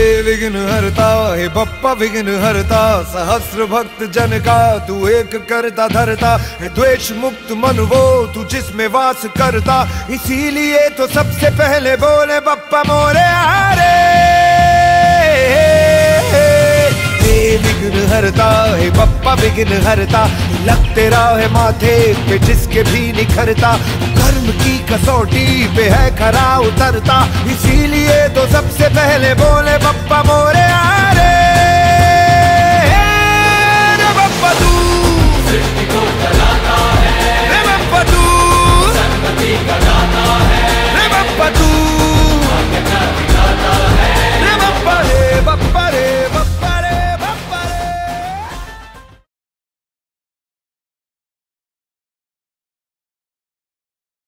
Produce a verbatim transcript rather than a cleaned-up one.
विघ्न हरता हे बप्पा विघ्न हरता, सहस्र भक्त जन का तू एक करता धरता, है द्वेष मुक्त मन वो तू जिसमें वास करता, इसीलिए तो सबसे पहले बोले बप्पा मोरया रे। विघ्न हरता है बप्पा विघ्न हरता, लग तेरा है माथे पे जिसके भी निखरता, कर्म की कसौटी पे है खरा उतरता, इसीलिए तो सबसे पहले बोले बप्पा मोरया रे।